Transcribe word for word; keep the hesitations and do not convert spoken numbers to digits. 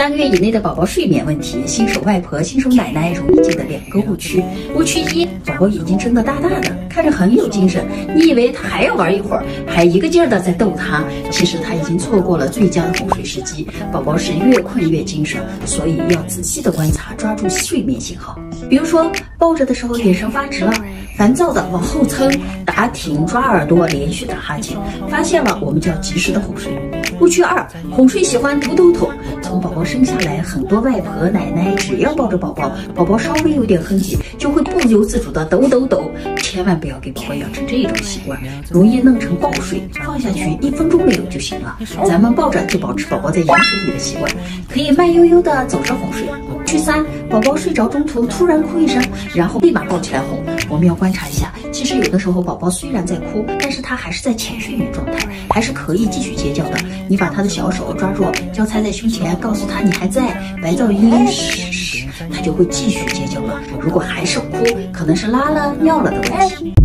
三个月以内的宝宝睡眠问题，新手外婆、新手奶奶容易进的两个误区。误区一，宝宝眼睛睁得大大的，看着很有精神，你以为他还要玩一会儿，还一个劲儿的在逗他，其实他已经错过了最佳的哄睡时机。宝宝是越困越精神，所以要仔细的观察，抓住睡眠信号。比如说抱着的时候眼神发直了，烦躁的往后蹭、打挺、抓耳朵、连续打哈欠，发现了我们就要及时的哄睡。误区二，哄睡喜欢抖抖抖。从宝宝生下来，很多外婆奶奶只要抱着宝宝，宝宝稍微有点哼唧，就会不由自主的抖抖抖。千万不要给宝宝养成这种习惯，容易弄成抱睡，放下去一分钟没有就行了。咱们抱着就保持宝宝在羊水里的习惯，可以慢悠悠的走着哄睡。误区三，宝宝睡着中途突然哭一声，然后立马抱起来哄。我们要观察一下，其实有的时候宝宝虽然在哭，但是他还是在浅睡眠状态，还是可以继续尖叫的。你把他的小手抓住，交叉在胸前，告诉他你还在，白噪音嘘嘘，他就会继续尖叫了。如果还是哭，可能是拉了尿了的问题。